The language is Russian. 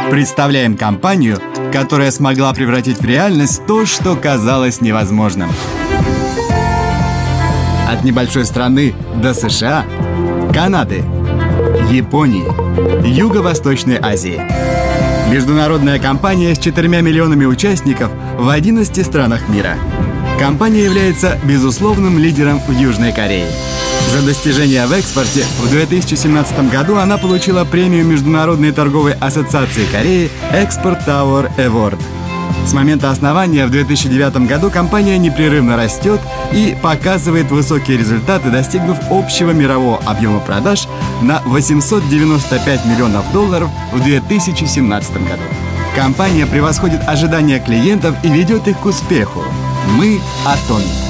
Представляем компанию, которая смогла превратить в реальность то, что казалось невозможным. От небольшой страны до США, Канады, Японии, Юго-Восточной Азии. Международная компания с 4 миллионами участников в 11 странах мира. Компания является безусловным лидером в Южной Корее. За достижения в экспорте в 2017 году она получила премию Международной торговой ассоциации Кореи Export Tower Award. С момента основания в 2009 году компания непрерывно растет и показывает высокие результаты, достигнув общего мирового объема продаж на $895 миллионов в 2017 году. Компания превосходит ожидания клиентов и ведет их к успеху. Мы Atomic.